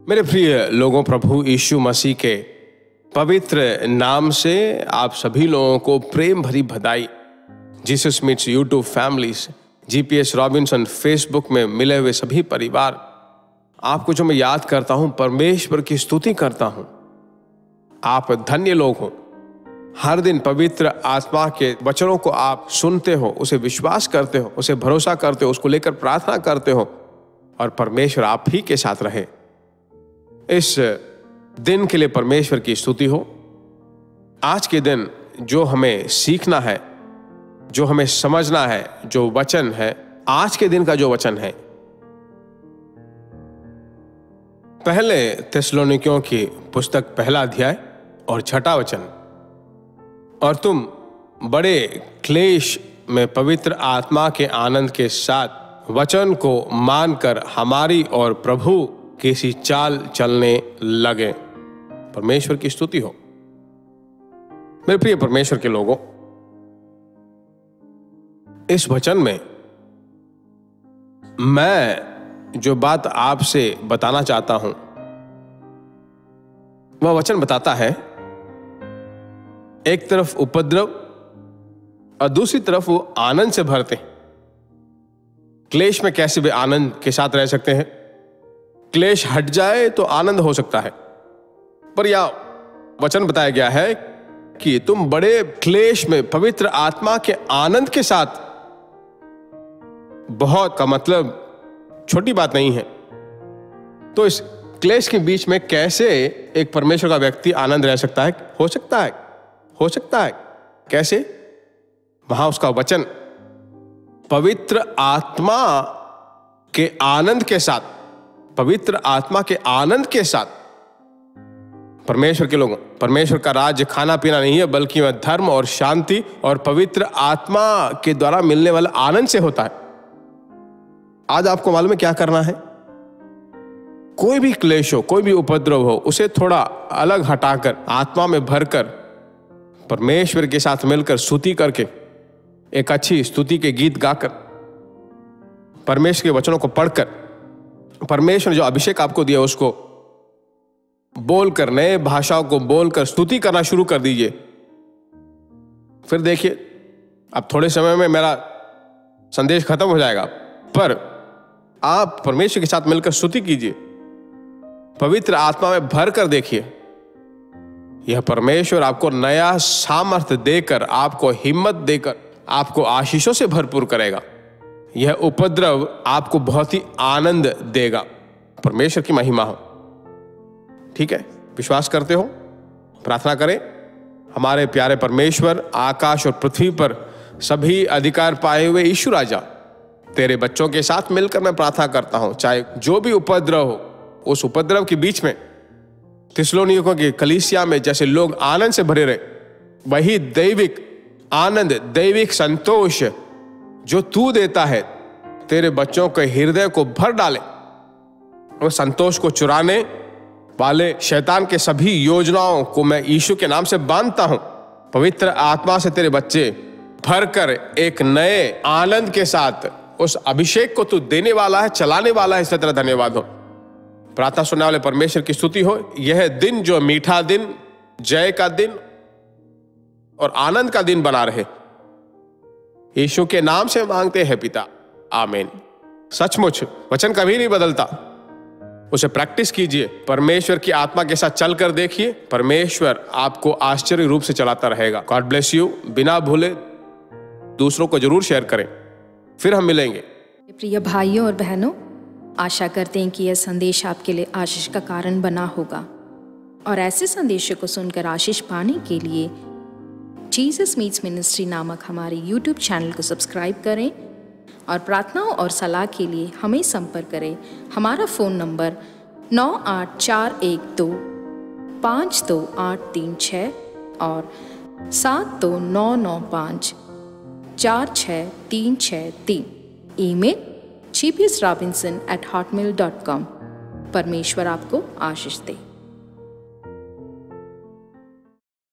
मेरे प्रिय लोगों, प्रभु यीशु मसीह के पवित्र नाम से आप सभी लोगों को प्रेम भरी बधाई। Jesus meets YouTube families, GPS Robinson Facebook में मिले हुए सभी परिवार, आपको जो मैं याद करता हूं, परमेश्वर की स्तुति करता हूं। आप धन्य लोग हो। हर दिन पवित्र आत्मा के वचनों को आप सुनते हो, उसे विश्वास करते हो, उसे भरोसा करते हो, उसको लेकर प्रार्थना करते हो और परमेश्वर आप ही के साथ रहे। इस दिन के लिए परमेश्वर की स्तुति हो। आज के दिन जो हमें सीखना है, जो हमें समझना है, जो वचन है, आज के दिन का जो वचन है, पहले थिस्सलुनीकियों की पुस्तक पहला अध्याय और 6वां वचन। और तुम बड़े क्लेश में पवित्र आत्मा के आनंद के साथ वचन को मानकर हमारी और प्रभु की सी चाल चलने लगे। परमेश्वर की स्तुति हो। मेरे प्रिय परमेश्वर के लोगों, इस वचन में मैं जो बात आपसे बताना चाहता हूं, वह वचन बताता है एक तरफ उपद्रव और दूसरी तरफ वो आनंद से भरते हैं। क्लेश में कैसे वे आनंद के साथ रह सकते हैं? क्लेश हट जाए तो आनंद हो सकता है, पर यह वचन बताया गया है कि तुम बड़े क्लेश में पवित्र आत्मा के आनंद के साथ, बहुत का मतलब छोटी बात नहीं है। तो इस क्लेश के बीच में कैसे एक परमेश्वर का व्यक्ति आनंद रह सकता है? हो सकता है। कैसे? वहां उसका वचन पवित्र आत्मा के आनंद के साथ, पवित्र आत्मा के आनंद के साथ। परमेश्वर के लोगों, परमेश्वर का राज्य खाना पीना नहीं है, बल्कि वह धर्म और शांति और पवित्र आत्मा के द्वारा मिलने वाला आनंद से होता है। आज आपको मालूम है क्या करना है? कोई भी क्लेश हो, कोई भी उपद्रव हो, उसे थोड़ा अलग हटाकर, आत्मा में भरकर, परमेश्वर के साथ मिलकर स्तुति करके, एक अच्छी स्तुति के गीत गाकर, परमेश्वर के वचनों को पढ़कर, परमेश्वर जो अभिषेक आपको दिया उसको बोलकर, नए भाषाओं को बोलकर स्तुति करना शुरू कर दीजिए। फिर देखिए, अब थोड़े समय में मेरा संदेश खत्म हो जाएगा, पर आप परमेश्वर के साथ मिलकर स्तुति कीजिए, पवित्र आत्मा में भर कर देखिए। यह परमेश्वर आपको नया सामर्थ्य देकर, आपको हिम्मत देकर, आपको आशीषों से भरपूर करेगा। यह उपद्रव आपको बहुत ही आनंद देगा। परमेश्वर की महिमा हो। ठीक है? विश्वास करते हो? प्रार्थना करें। हमारे प्यारे परमेश्वर, आकाश और पृथ्वी पर सभी अधिकार पाए हुए यीशु राजा, तेरे बच्चों के साथ मिलकर मैं प्रार्थना करता हूं, चाहे जो भी उपद्रव हो, उस उपद्रव के बीच में थिस्सलुनीकियों की कलीसिया में जैसे लोग आनंद से भरे रहे, वही दैविक आनंद, दैविक संतोष जो तू देता है, तेरे बच्चों के हृदय को भर डाले। उस संतोष को चुराने वाले शैतान के सभी योजनाओं को मैं यीशु के नाम से बांधता हूं। पवित्र आत्मा से तेरे बच्चे भरकर एक नए आनंद के साथ उस अभिषेक को तू देने वाला है, चलाने वाला है। इसलिए तेरा धन्यवाद हो। प्रार्थना सुनने वाले परमेश्वर की स्तुति हो। यह दिन जो मीठा दिन, जय का दिन और आनंद का दिन बना रहे, यीशु के नाम से मांगते हैं पिता, आमीन। सचमुच वचन कभी नहीं बदलता, उसे प्रैक्टिस कीजिए, परमेश्वर की आत्मा के साथ चलकर देखिए, परमेश्वर आपको आश्चर्य रूप से चलाता रहेगा। God bless you. बिना भूले दूसरों को जरूर शेयर करें। फिर हम मिलेंगे। प्रिय भाइयों और बहनों, आशा करते हैं कि यह संदेश आपके लिए आशीष का कारण बना होगा, और ऐसे संदेशों को सुनकर आशीष पाने के लिए जीसस मीट्स मिनिस्ट्री नामक हमारे यूट्यूब चैनल को सब्सक्राइब करें, और प्रार्थनाओं और सलाह के लिए हमें संपर्क करें। हमारा फ़ोन नंबर 9841252836 और 7299546363। Email gpsrobinson@hotmail.com। परमेश्वर आपको आशीष दे।